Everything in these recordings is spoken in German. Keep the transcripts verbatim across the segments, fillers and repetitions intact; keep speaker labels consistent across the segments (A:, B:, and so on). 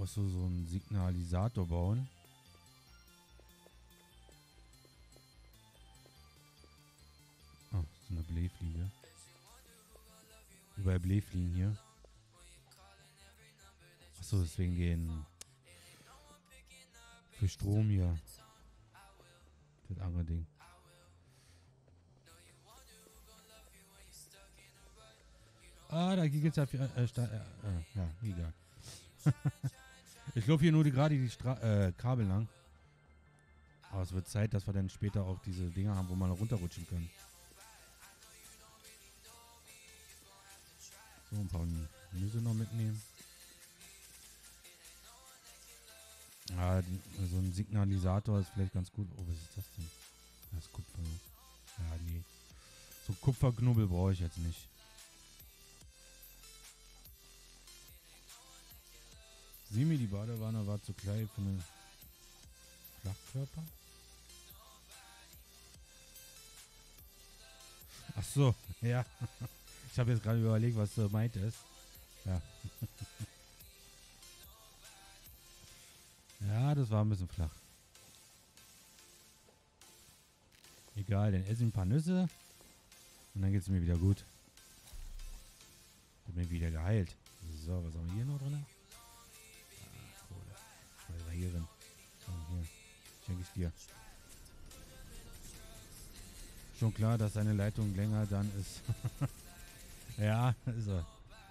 A: Achso, so ein Signalisator bauen. Oh, so eine Blähfliege. Überall Blähfliegen hier. Achso, deswegen den... Für Strom hier. Das andere Ding. Ah, da geht's ja... Für, äh, äh, äh, ja, egal. Ich laufe hier nur die, gerade die Stra äh, Kabel lang. Aber es wird Zeit, dass wir dann später auch diese Dinger haben, wo man runterrutschen kann. So, ein paar Nüsse noch mitnehmen. Ja, die, so ein Signalisator ist vielleicht ganz gut. Oh, was ist das denn? Das ist Kupfer. Ja, nee. So Kupferknubbel brauche ich jetzt nicht. Sieh mir, die Badewanne war zu klein für einen Flachkörper. Ach so, ja. Ich habe jetzt gerade überlegt, was du meintest. Ja. Ja, das war ein bisschen flach. Egal, dann esse ich ein paar Nüsse. Und dann geht es mir wieder gut. Dann bin ich wieder geheilt. So, was haben wir hier noch drin? Ah, Kohle. Was war hier drin? So, hier. Schenke ich dir. Schon klar, dass seine Leitung länger dann ist. Ja, ist er.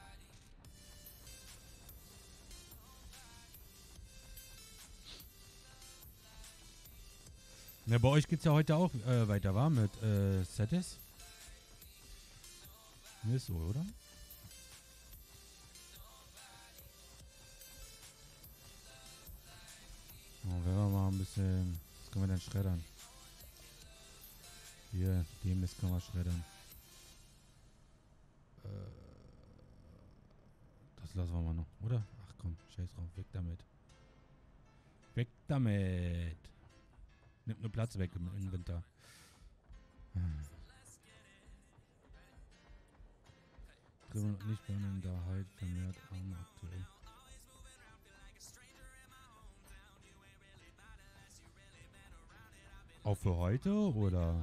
A: Ja, bei euch geht's ja heute auch äh, weiter, war mit äh, Setis? Mir ist so, oder? Oh, wenn wir mal ein bisschen... Was können wir denn schreddern? Hier, den Mist können wir schreddern. Äh, das lassen wir mal noch, oder? Ach komm, scheiß drauf, weg damit. Weg damit! Nimmt nur Platz weg im Inventar. Hm. Dribbeln und nicht brennen, da halt vermehrt Arme aktuell. Auch für heute, oder?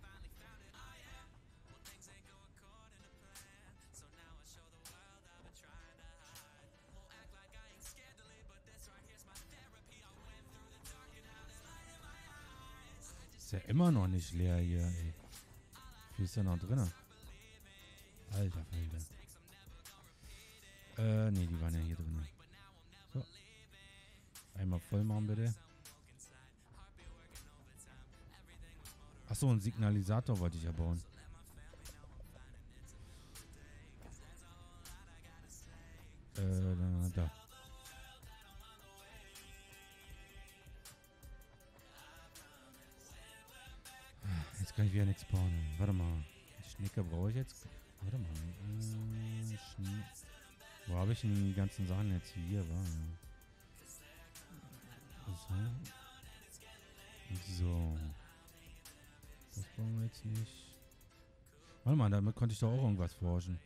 A: Ist ja immer noch nicht leer hier, ey. Wie viel ist da noch drin? Alter Falter. Äh, nee, die waren ja hier drin. So. Einmal voll machen, bitte. Achso, einen Signalisator wollte ich ja bauen. Äh, da. Jetzt kann ich wieder nichts bauen. Warte mal. Die Schnecke brauche ich jetzt. Warte mal. Äh, Schne Wo habe ich denn die ganzen Sachen jetzt? Hier war. So. So. Das brauchen wir jetzt nicht. Warte mal, damit konnte ich doch auch irgendwas forschen.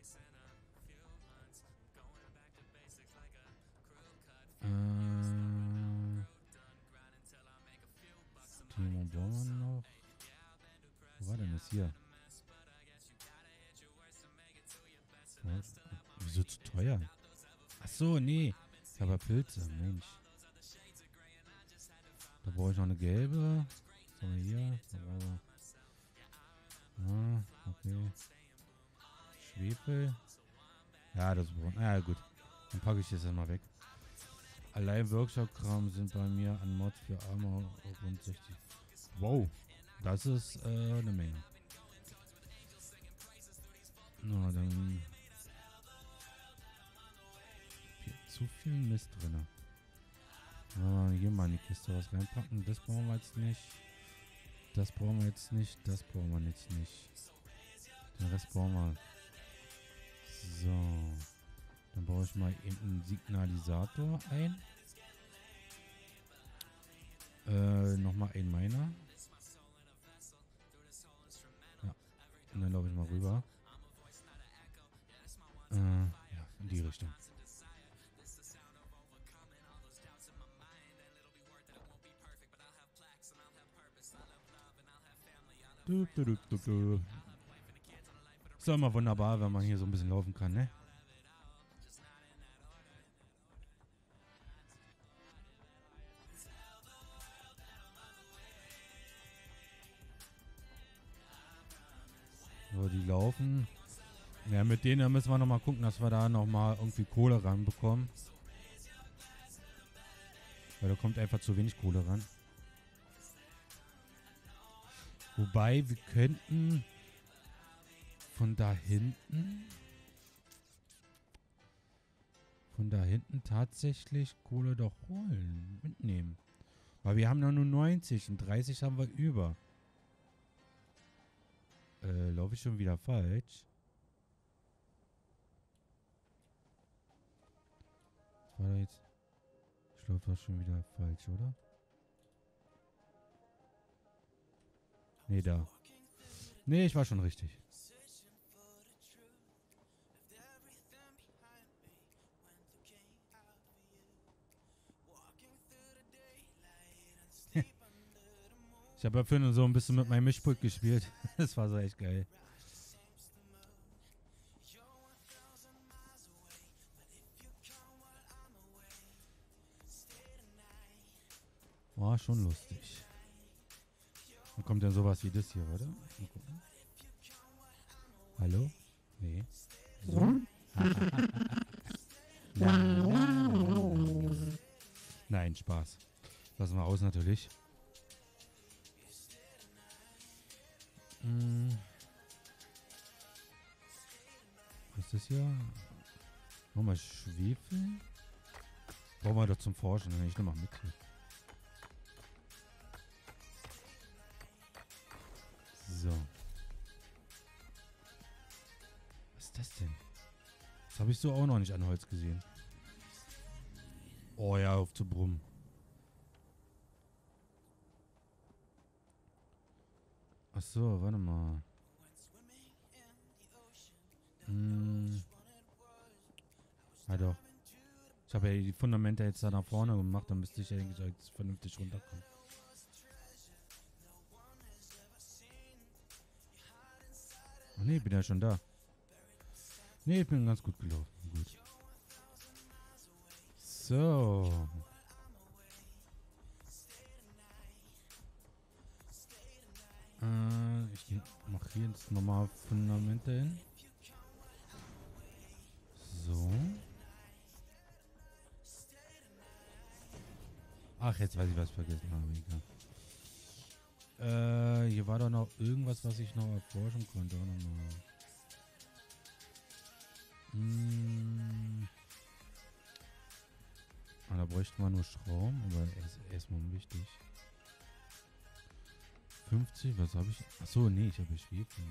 A: Äh. Timo Born noch. Wo war denn das hier? Was? Wieso zu teuer? Ach so, nee. Ich habe Pilze, Mensch. Da brauche ich noch eine gelbe. Was haben wir hier? Ah, okay. Schwefel. Ja, das braucht. Ja, gut. Dann packe ich das mal weg. Allein Workshop-Kram sind bei mir an Mods für Armor rund sechzig. Wow. Das ist äh, eine Menge. Na, dann. Hier, zu viel Mist drin. Ah, hier mal in die Kiste was reinpacken. Das brauchen wir jetzt nicht. Das brauchen wir jetzt nicht. Das brauchen wir jetzt nicht. Den Rest brauchen wir. So. Dann baue ich mal eben einen Signalisator ein. Äh, nochmal ein Miner. Ja. Und dann laufe ich mal rüber. Äh, ja, in die Richtung. Du, du, du, du, du. Ist doch immer wunderbar, wenn man hier so ein bisschen laufen kann, ne? So, die laufen. Ja, mit denen müssen wir nochmal gucken, dass wir da nochmal irgendwie Kohle ranbekommen. Weil da kommt einfach zu wenig Kohle ran. Wobei, wir könnten von da hinten von da hinten tatsächlich Kohle doch holen, mitnehmen. Weil wir haben noch nur neunzig und dreißig haben wir über. Äh, laufe ich schon wieder falsch? Das war da jetzt... Ich laufe doch schon wieder falsch, oder? Nee, da. Nee, ich war schon richtig. Ich habe ja vorhin so ein bisschen mit meinem Mischpult gespielt. Das war so echt geil. War schon lustig. Dann kommt dann sowas wie das hier, oder? Mal gucken. Hallo? Nee. So? Nein. Nein, Spaß. Lassen wir aus natürlich. Hm. Was ist das hier? Nochmal Schwefel? Brauchen wir doch zum Forschen. Ich nehme mal mit hier. So. Was ist das denn? Das habe ich so auch noch nicht an Holz gesehen. Oh ja, auf zu brummen. Ach so, warte mal. Hm. Ja doch. Ich habe ja die Fundamente jetzt da nach vorne gemacht, dann müsste ich ja eigentlich jetzt vernünftig runterkommen. Ach nee, ich bin ja schon da. Nee, ich bin ganz gut gelaufen. Gut. So. Äh, ich mache hier jetzt nochmal Fundamente hin. So. Ach, jetzt weiß ich, was ich vergessen habe. Egal. Äh, hier war doch noch irgendwas, was ich noch erforschen konnte. Auch nochmal. Hm. Ah, da bräuchten wir nur Schrauben, aber er ist erstmal wichtig. fünfzig, was habe ich? Achso, nee, ich habe Schwefel.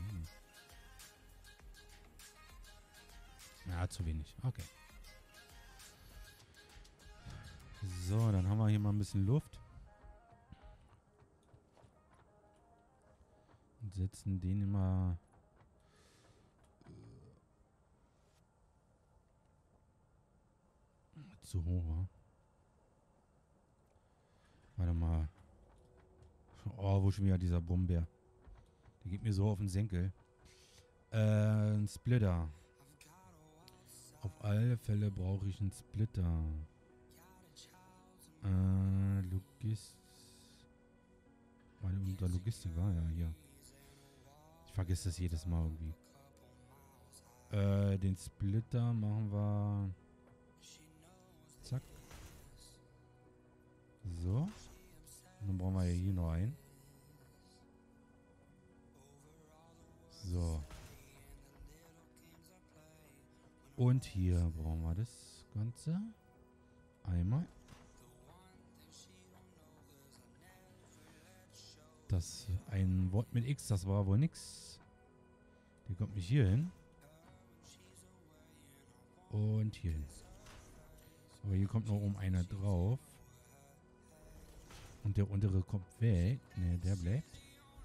A: Ja, zu wenig. Okay. So, dann haben wir hier mal ein bisschen Luft. Und setzen den immer... zu hoch, wa? Warte mal. Oh, wo schon wieder dieser Brummbär. Der geht mir so auf den Senkel. Äh, ein Splitter. Auf alle Fälle brauche ich einen Splitter. Äh, Logist... Meine unter Logistik war ja hier. Ich vergesse das jedes Mal irgendwie. Äh, den Splitter machen wir... Zack. So. Und dann brauchen wir ja hier noch einen. So. Und hier brauchen wir das Ganze. Einmal. Das ein Wort mit X, das war wohl nix. Der kommt nicht hier hin. Und hier hin. Aber hier kommt noch oben einer drauf. Und der untere kommt weg. Ne, der bleibt.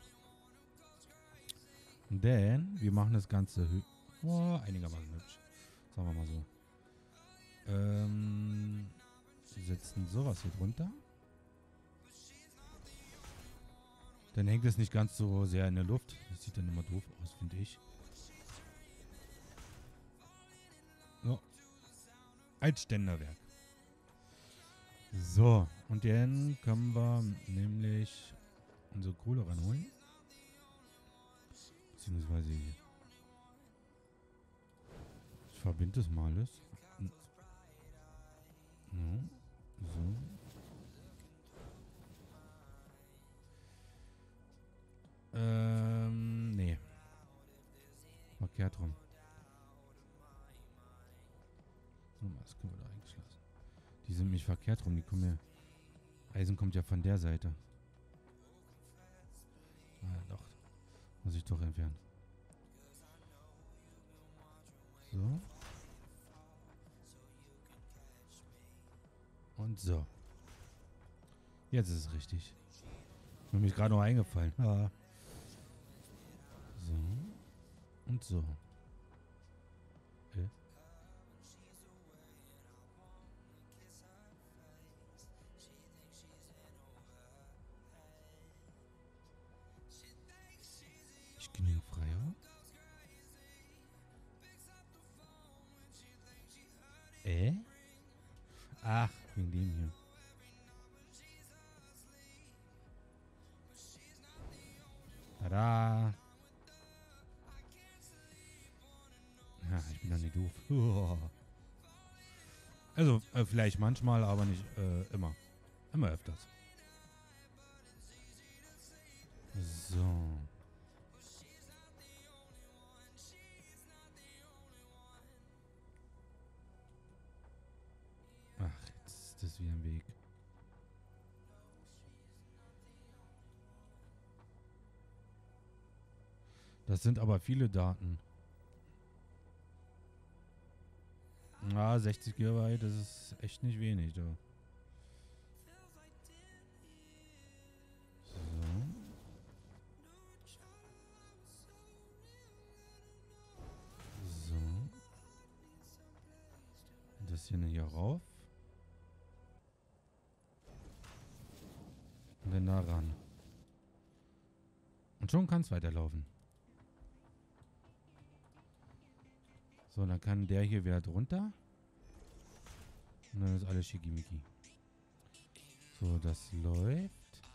A: Denn wir machen das Ganze oh, einigermaßen hübsch. Sagen wir mal so. Ähm, wir setzen sowas hier drunter. Dann hängt es nicht ganz so sehr in der Luft. Das sieht dann immer doof aus, finde ich. So. Ein Ständerwerk. So, und dann können wir nämlich unsere Kohle ranholen. Beziehungsweise hier. Ich verbinde das mal alles. Ja, so. Ähm, nee. Verkehrt rum. So, das können wir da eigentlich lassen. Die sind nicht verkehrt rum, die kommen ja. Eisen kommt ja von der Seite. Ah, doch. Muss ich doch entfernen. So. Und so. Jetzt ist es richtig. Mir mich gerade noch eingefallen. Ah. So. Und so. Okay. Ich genüge Freier. Äh? Ach, wegen dem hier. Tada! Ja, ich bin doch nicht doof. Also, äh, vielleicht manchmal, aber nicht äh, immer. Immer öfters. So. Ach, jetzt ist das wieder ein Weg. Das sind aber viele Daten. Ah, sechzig Gigabyte, das ist echt nicht wenig, du. So. So. Das hier hier rauf. Und dann da ran. Und schon kann es weiterlaufen. So, dann kann der hier wieder drunter. Und dann ist alles schickimicki. So, das läuft.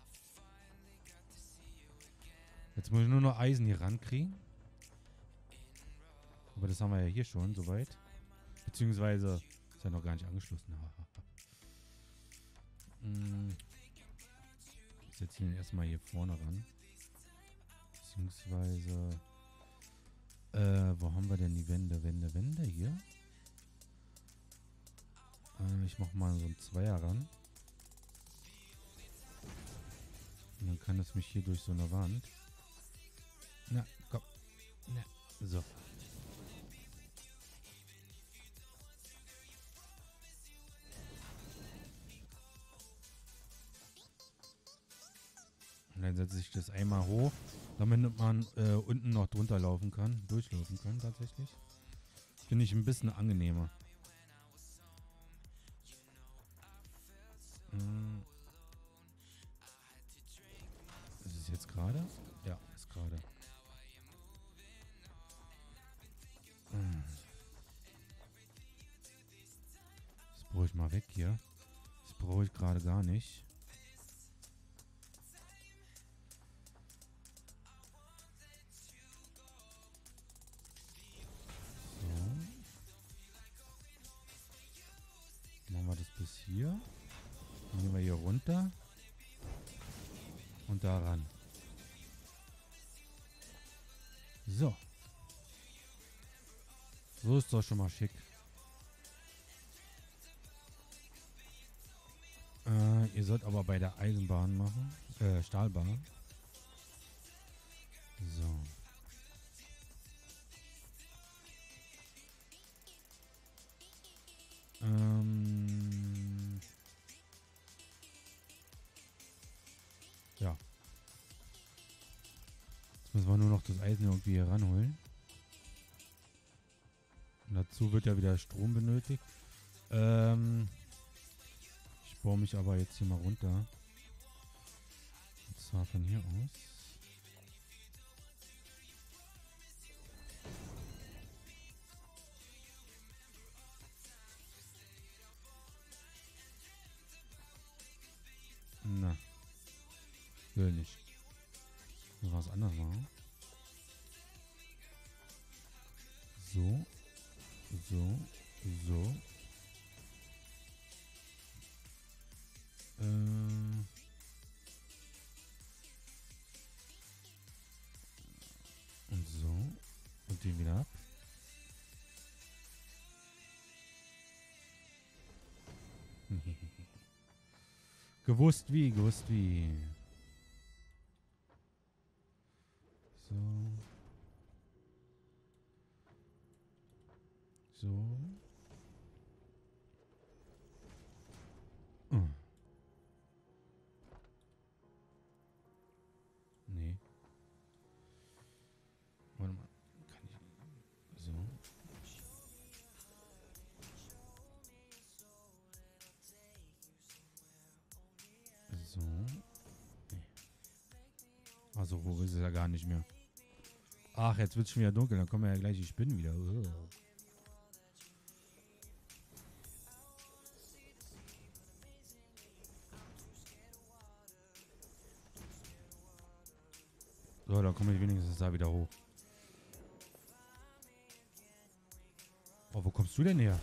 A: Jetzt muss ich nur noch Eisen hier rankriegen. Aber das haben wir ja hier schon, soweit. Beziehungsweise ist ja noch gar nicht angeschlossen. hm. Ich setze ihn erstmal hier vorne ran. Beziehungsweise... Äh, wo haben wir denn die Wände, Wände, Wände hier? Äh, ich mach mal so einen Zweier ran. Und dann kann es mich hier durch so eine Wand. Na, komm. Na, so. Und dann setze ich das einmal hoch, damit man äh, unten noch drunter laufen kann, durchlaufen kann tatsächlich. Finde ich ein bisschen angenehmer. Hm. Ist es jetzt gerade? Ja, ist gerade. Hm. Das brauche ich mal weg hier. Das brauche ich gerade gar nicht. Machen wir das bis hier. Dann gehen wir hier runter. Und da ran. So. So ist doch schon mal schick. Äh, ihr sollt aber bei der Eisenbahn machen. Äh, Stahlbahn. So. Ähm. Ja. Jetzt müssen wir nur noch das Eisen irgendwie hier ranholen. Und dazu wird ja wieder Strom benötigt. Ähm. Ich baue mich aber jetzt hier mal runter. Und zwar von hier aus. Na. Will nicht. Muss was anderes machen. So. So. So. Äh. Und so. Und den wieder ab. Gewusst wie, gewusst wie. So. So. Oh. Nee. Warte mal. Kann ich. So. So. Nee. Also, wo ist es ja gar nicht mehr. Ach, jetzt wird es schon wieder dunkel. Dann kommen ja gleich die Spinnen wieder. Ugh. So, dann komme ich wenigstens da wieder hoch. Oh, wo kommst du denn her?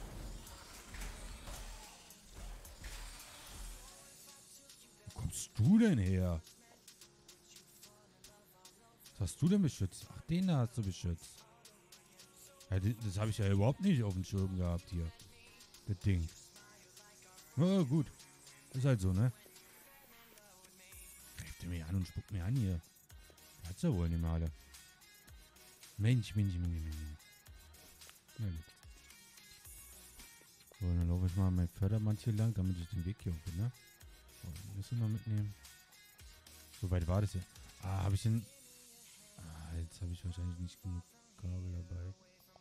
A: Wo kommst du denn her? Was hast du denn beschützt? Ach, den da hast du beschützt. Ja, das habe ich ja überhaupt nicht auf dem Schirm gehabt hier. Das Ding. Na gut. Ist halt so, ne? Greift er mir an und spuckt mir an hier. Hat's ja wohl nicht mehr alle. Mensch, Mensch, Mensch, Mensch. Na gut. So, dann laufe ich mal mein Förderband hier lang, damit ich den Weg hier hoch, ne? Oh, müssen wir noch mitnehmen. So weit war das ja. Ah, habe ich denn... Ah, jetzt habe ich wahrscheinlich nicht genug Kabel dabei.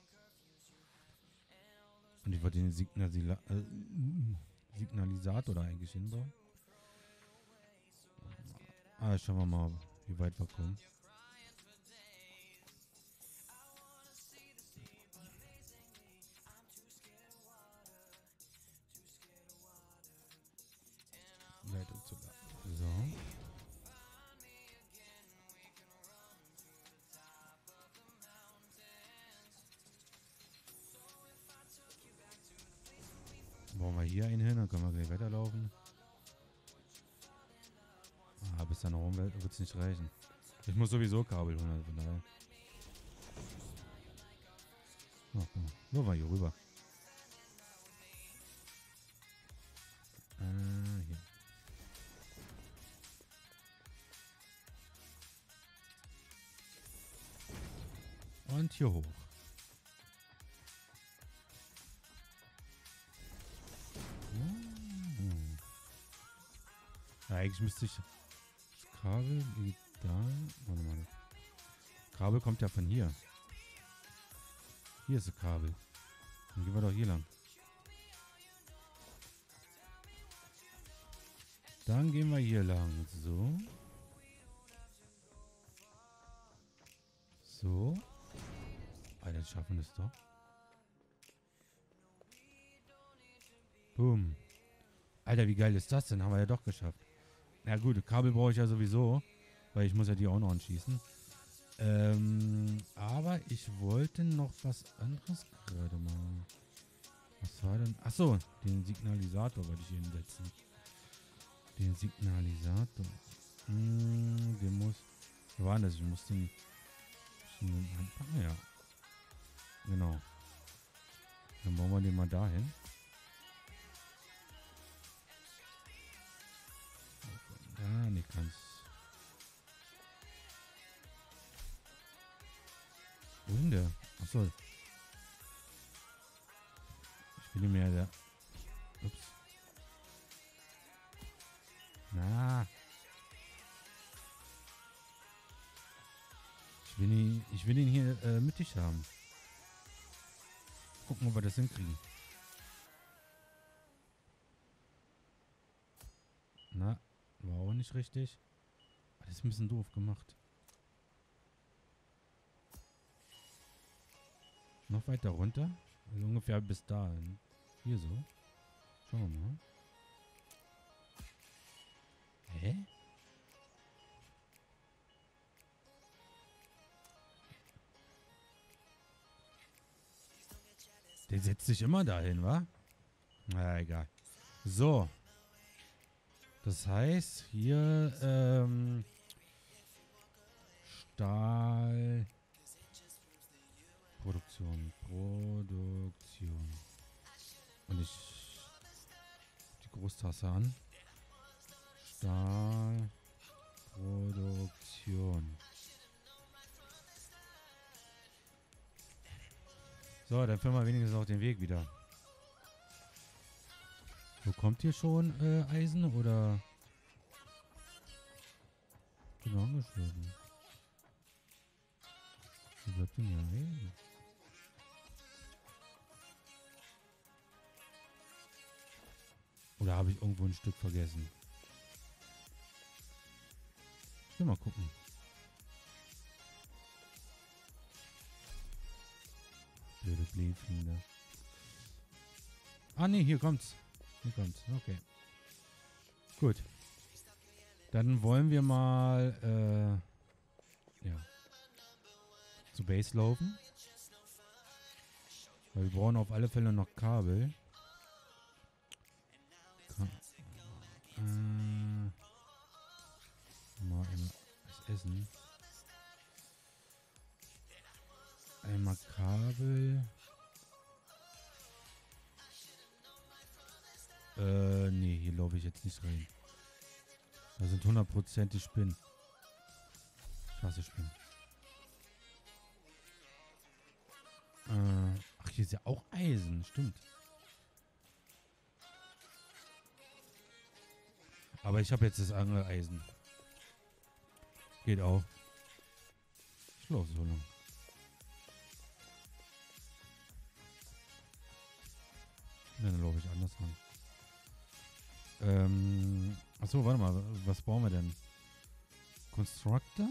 A: Und ich wollte den Signalisila äh, Signalisator da eigentlich hinbauen. Ah, schauen wir mal, wie weit wir kommen. Leitung zu laden. So. Bauen wir hier einen hin, dann können wir gleich weiterlaufen. Ah, bis dann rum wird es nicht reichen. Ich muss sowieso Kabel holen, also von daher. Oh, oh. Nur mal hier rüber. Ah, hier. Und hier hoch. Hm. Ja, eigentlich müsste ich... Das Kabel liegt da. Warte mal. Das Kabel kommt ja von hier. Hier ist das Kabel. Dann gehen wir doch hier lang. Dann gehen wir hier lang. So. So. Alter, schaffen wir das doch. Boom. Alter, wie geil ist das denn? Haben wir ja doch geschafft. Na gut, Kabel brauche ich ja sowieso, weil ich muss ja die auch noch anschließen. Ähm, aber ich wollte noch was anderes gerade mal. Was war denn? Achso, den Signalisator wollte ich hinsetzen. Den Signalisator. Hm, den muss... Wo war das? Ich muss den... den anpacken, ja. Genau. Dann bauen wir den mal dahin. Ja, nicht ganz. Wo ist denn der? Achso. Ich bin nicht mehr der. Ups. Na. Ich will ihn, ich will ihn hier äh, mittig haben. Gucken, ob wir das hinkriegen. Na, war auch nicht richtig. Das ist ein bisschen doof gemacht. Noch weiter runter? Also ungefähr bis dahin. Hier so. Schauen wir mal. Hä? Der setzt sich immer dahin, wa? Na, egal. So. Das heißt, hier, ähm, Stahl, Produktion, Produktion. Und ich die Großtasse an. Stahl, Produktion. So, dann finden wir wenigstens auch den Weg wieder. Wo kommt hier schon äh, Eisen oder? Genau angeschlossen. Wo bleibt denn hier Eisen? Oder habe ich irgendwo ein Stück vergessen? Ich will mal gucken. Blöde Blähfinger. Ah ne, hier kommt's. Hier kommt's. Okay. Gut. Dann wollen wir mal äh, ja, zu Base laufen. Weil wir brauchen auf alle Fälle noch Kabel. Ka äh, mal einmal was essen. Einmal Kabel. Äh, nee, hier laufe ich jetzt nicht rein. Da sind hundert Prozent die Spinnen. Ich hasse Spinnen. Äh, ach, hier ist ja auch Eisen. Stimmt. Aber ich habe jetzt das andere Eisen. Geht auch. Ich laufe so lang. Ja, dann laufe ich anders lang. Ähm, achso, warte mal. Was brauchen wir denn? Constructor?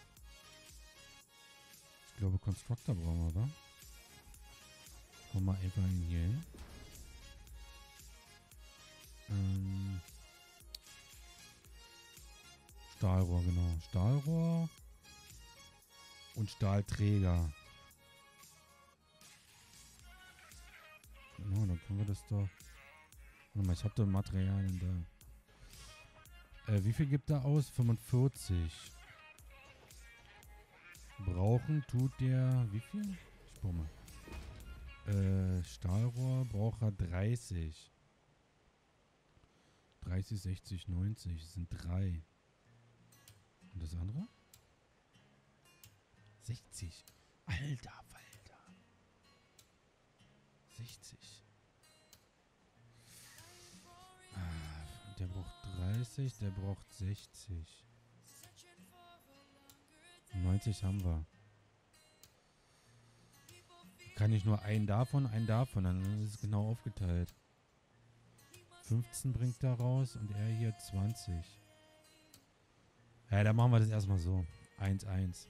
A: Ich glaube, Constructor brauchen wir, oder? Kommen wir einfach hier hin. Ähm, Stahlrohr, genau. Stahlrohr und Stahlträger. Genau, dann können wir das doch... Warte mal, ich habe da Materialien da. Äh, wie viel gibt er aus? fünfundvierzig. Brauchen tut der... Wie viel? Ich brauche mal. Äh, Stahlrohr braucht er dreißig. dreißig, sechzig, neunzig. Das sind drei. Und das andere? sechzig. Alter Falter. sechzig. Ah, der braucht dreißig, der braucht sechzig. neunzig haben wir. Kann ich nur einen davon, einen davon, dann ist es genau aufgeteilt. fünfzehn bringt er raus und er hier zwanzig. Ja, dann machen wir das erstmal so. eins, eins.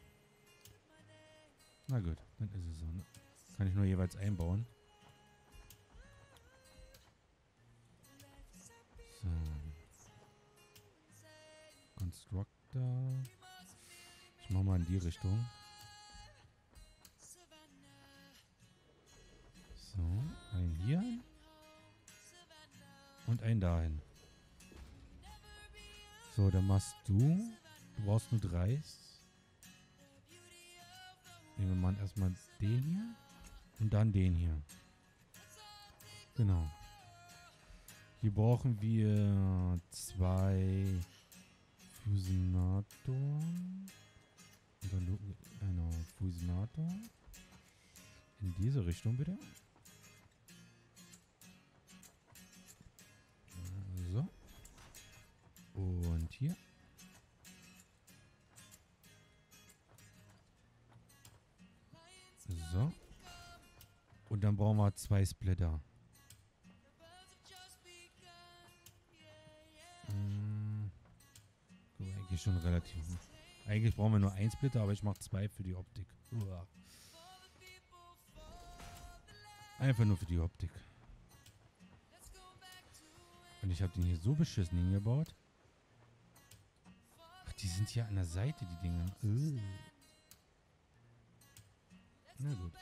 A: Na gut, dann ist es so. Ne? Kann ich nur jeweils einbauen. So. Constructor. Ich mach mal in die Richtung. So, einen hier und einen dahin. So, dann machst du. Du brauchst nur drei. Nehmen wir mal erstmal den hier und dann den hier. Genau. Hier brauchen wir zwei Fusionatoren. Und dann genau, Fusionator. In diese Richtung bitte. So. Und hier. So. Und dann brauchen wir zwei Splitter. Hm. eigentlich schon relativ. Eigentlich brauchen wir nur ein Splitter, aber ich mache zwei für die Optik. Uah. Einfach nur für die Optik. Und ich habe den hier so beschissen hingebaut. Ach, die sind hier an der Seite, die Dinger. Uh. Na gut.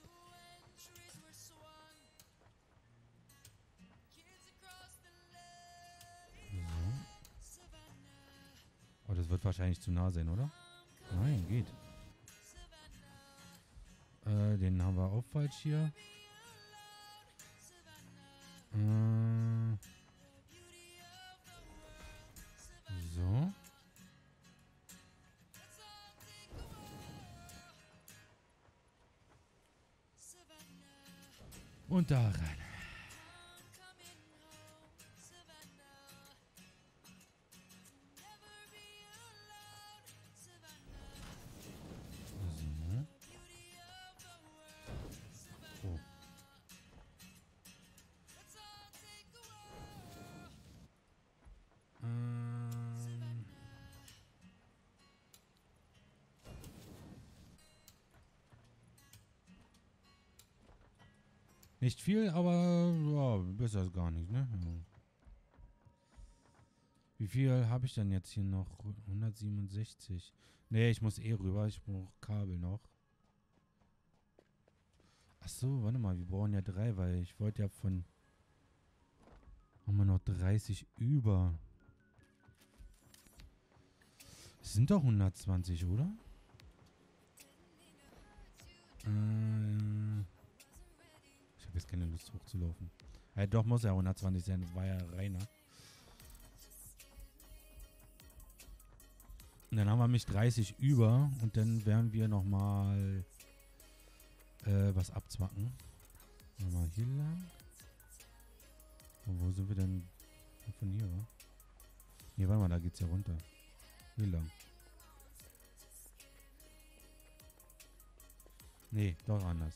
A: So. Oh, das wird wahrscheinlich zu nah sein, oder? Nein, geht. Äh, den haben wir auch falsch hier. Äh, so. Und da rein. So. Oh. Ähm. Nicht viel, aber ja, besser als gar nicht, ne? Ja. Wie viel habe ich denn jetzt hier noch? hundertsiebenundsechzig. Ne, ich muss eh rüber. Ich brauche Kabel noch. Ach so, warte mal. Wir brauchen ja drei, weil ich wollte ja von... Haben wir noch dreißig über. Es sind doch hundertzwanzig, oder? Äh, ich habe jetzt keine Lust hochzulaufen. Ja, doch, muss ja hundertzwanzig sein. Das war ja reiner. Und dann haben wir mich dreißig über. Und dann werden wir nochmal äh, was abzwacken. Mal hier lang. Und wo sind wir denn? Von hier, oder? Nee, warte mal, da geht's ja runter. Hier lang. Nee, doch anders.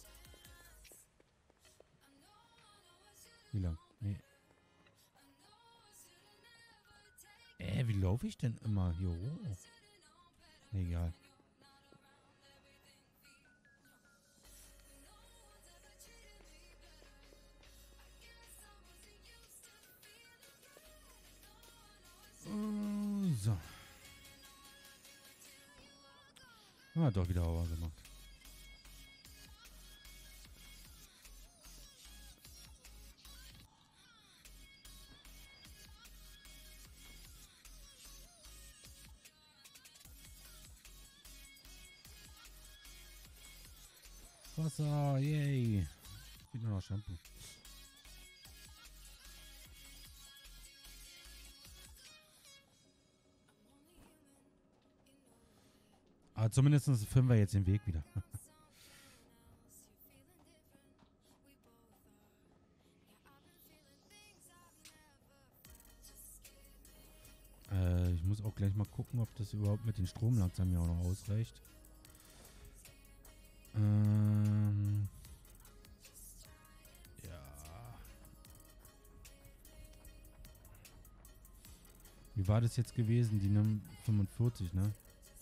A: Hier lang. Nee. Äh, wie laufe ich denn immer hier hoch? Nee, egal. Uh, so. Ah, doch wieder Auer gemacht. Wasser, yay. Fehlt nur noch Shampoo. Aber zumindest filmen wir jetzt den Weg wieder. äh, ich muss auch gleich mal gucken, ob das überhaupt mit den Strom langsam ja auch noch ausreicht. Ähm... Wie war das jetzt gewesen? Die nimmt fünfundvierzig, ne?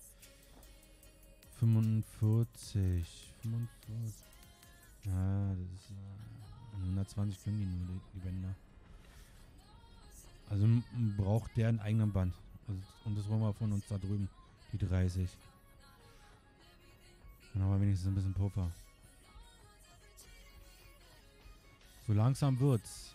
A: fünfundvierzig. fünfundvierzig. Ja, das ist... Äh, hundertzwanzig können die nur, die, die Bänder. Also braucht der einen eigenen Band. Also, und das wollen wir von uns da drüben. Die dreißig. Dann haben wir wenigstens ein bisschen Puffer. So langsam wird's.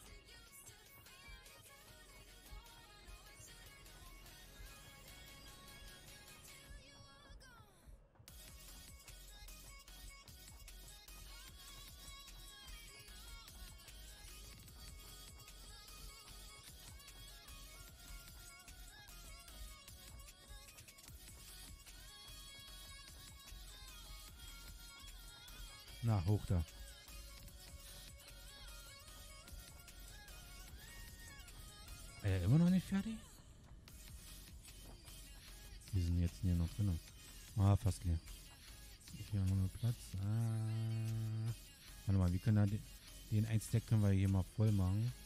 A: Na, hoch da. Äh, immer noch nicht fertig? Wir sind jetzt hier noch drin. Ah, fast leer. Hier haben wir noch Platz. Ah. Warte mal, wir können da den, den ein Stack können wir hier mal voll machen.